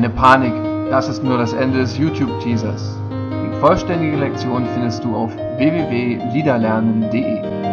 Keine Panik, das ist nur das Ende des YouTube-Teasers. Die vollständige Lektion findest du auf www.liederlernen.de.